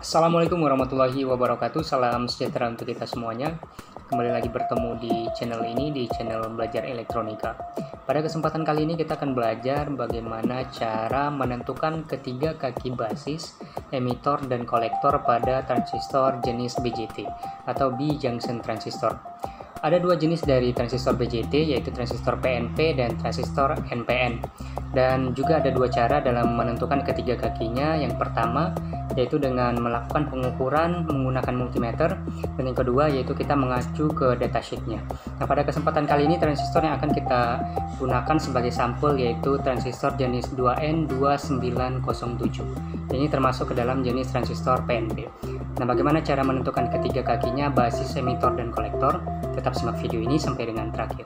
Assalamualaikum warahmatullahi wabarakatuh. Salam sejahtera untuk kita semuanya. Kembali lagi bertemu di channel ini, di channel Belajar Elektronika. Pada kesempatan kali ini kita akan belajar bagaimana cara menentukan ketiga kaki basis, emitor, dan kolektor pada transistor jenis BJT atau B-junction transistor. Ada dua jenis dari transistor BJT, yaitu transistor PNP dan transistor NPN. Dan juga ada dua cara dalam menentukan ketiga kakinya. Yang pertama yaitu dengan melakukan pengukuran menggunakan multimeter, dan yang kedua yaitu kita mengacu ke datasheetnya. Nah, pada kesempatan kali ini transistor yang akan kita gunakan sebagai sampel yaitu transistor jenis 2N2907. Ini termasuk ke dalam jenis transistor PNP. Nah, bagaimana cara menentukan ketiga kakinya, basis, emitor, dan kolektor? Tetap simak video ini sampai dengan terakhir.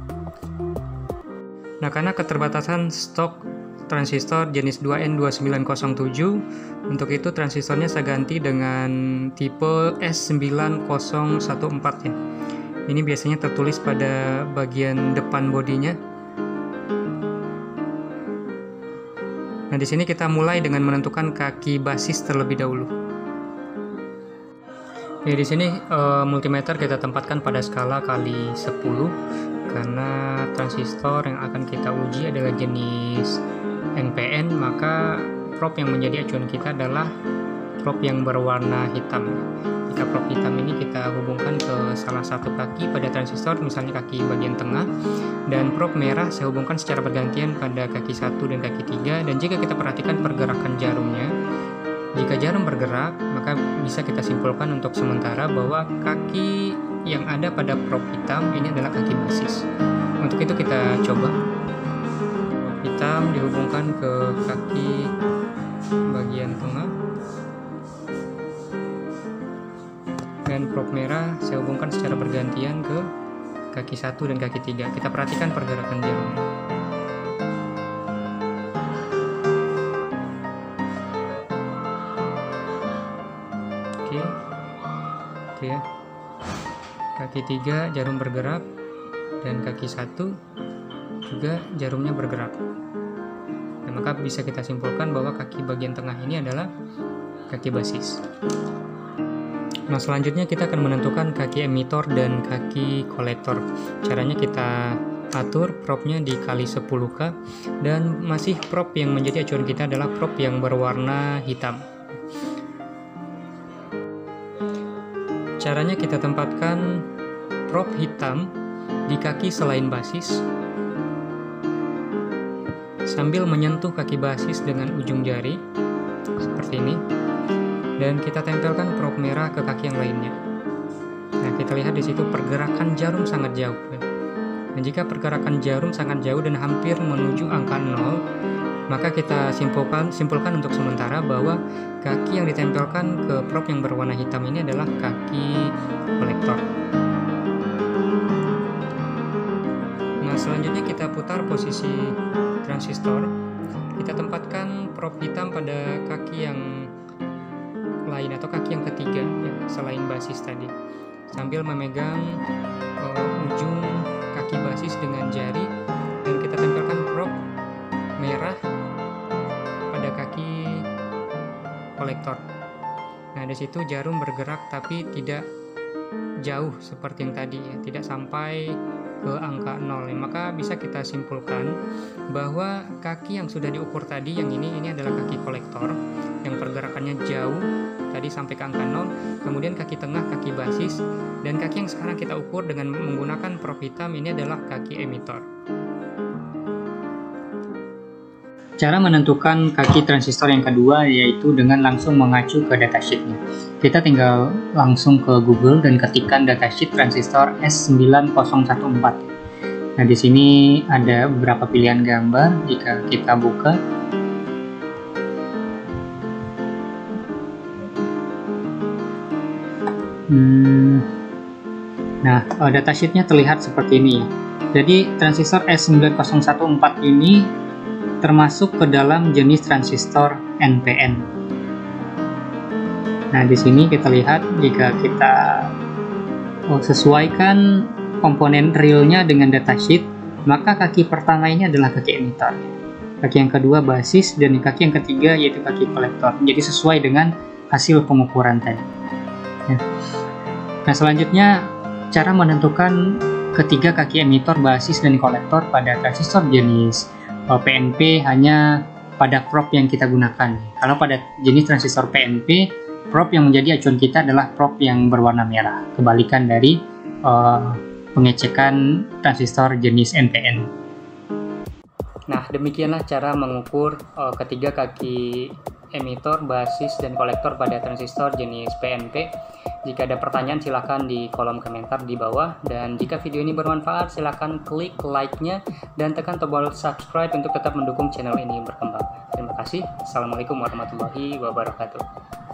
Nah, karena keterbatasan stok transistor jenis 2N2907, untuk itu transistornya saya ganti dengan tipe S9014 ya. Ini biasanya tertulis pada bagian depan bodinya. Nah, di sini kita mulai dengan menentukan kaki basis terlebih dahulu. Ya, di sini multimeter kita tempatkan pada skala kali 10 karena transistor yang akan kita uji adalah jenis NPN, maka probe yang menjadi acuan kita adalah probe yang berwarna hitam. Jika probe hitam ini kita hubungkan ke salah satu kaki pada transistor, misalnya kaki bagian tengah, dan probe merah saya hubungkan secara bergantian pada kaki 1 dan kaki 3. Dan jika kita perhatikan pergerakan jarumnya, jika jarum bergerak, maka bisa kita simpulkan untuk sementara bahwa kaki yang ada pada probe hitam ini adalah kaki basis. Untuk itu kita coba. Hitam dihubungkan ke kaki bagian tengah, dan probe merah saya hubungkan secara bergantian ke kaki 1 dan kaki 3. Kita perhatikan pergerakan jarumnya. Oke, itu ya. Kaki 3 jarum bergerak, dan kaki 1 juga jarumnya bergerak. Nah, maka bisa kita simpulkan bahwa kaki bagian tengah ini adalah kaki basis. Nah, selanjutnya kita akan menentukan kaki emitor dan kaki kolektor. Caranya kita atur probe-nya dikali 10K, dan masih probe yang menjadi acuan kita adalah probe yang berwarna hitam. Caranya kita tempatkan probe hitam di kaki selain basis sambil menyentuh kaki basis dengan ujung jari seperti ini, dan kita tempelkan probe merah ke kaki yang lainnya. Nah, kita lihat di situ pergerakan jarum sangat jauh. Dan jika pergerakan jarum sangat jauh dan hampir menuju angka 0, maka kita simpulkan untuk sementara bahwa kaki yang ditempelkan ke probe yang berwarna hitam ini adalah kaki kolektor. Nah, selanjutnya kita putar posisi transistor. Kita tempatkan probe hitam pada kaki yang lain atau kaki yang ketiga ya, selain basis tadi, sambil memegang ujung kaki basis dengan jari, dan kita tempelkan probe merah pada kaki kolektor. Nah, di situ jarum bergerak tapi tidak jauh seperti yang tadi ya, tidak sampai ke angka 0 ya. Maka bisa kita simpulkan bahwa kaki yang sudah diukur tadi, yang ini adalah kaki kolektor yang pergerakannya jauh tadi sampai ke angka 0, kemudian kaki tengah kaki basis, dan kaki yang sekarang kita ukur dengan menggunakan probe hitam ini adalah kaki emitor. Cara menentukan kaki transistor yang kedua yaitu dengan langsung mengacu ke datasheetnya. Kita tinggal langsung ke Google dan ketikkan datasheet transistor S9014. Nah, di sini ada beberapa pilihan gambar. Jika kita buka, nah, datasheetnya terlihat seperti ini ya. Jadi transistor S9014 ini termasuk ke dalam jenis transistor NPN. Nah, di sini kita lihat jika kita sesuaikan komponen realnya dengan datasheet, maka kaki pertama ini adalah kaki emitor. Kaki yang kedua basis, dan kaki yang ketiga yaitu kaki kolektor. Jadi sesuai dengan hasil pengukuran tadi. Ya. Nah, selanjutnya cara menentukan ketiga kaki emitor, basis, dan kolektor pada transistor jenis PNP hanya pada probe yang kita gunakan. Kalau pada jenis transistor PNP, probe yang menjadi acuan kita adalah probe yang berwarna merah, kebalikan dari pengecekan transistor jenis NPN. Nah, demikianlah cara mengukur ketiga kaki emitor, basis, dan kolektor pada transistor jenis PNP. Jika ada pertanyaan silahkan di kolom komentar di bawah, dan jika video ini bermanfaat silahkan klik like-nya dan tekan tombol subscribe untuk tetap mendukung channel ini berkembang. Terima kasih. Assalamualaikum warahmatullahi wabarakatuh.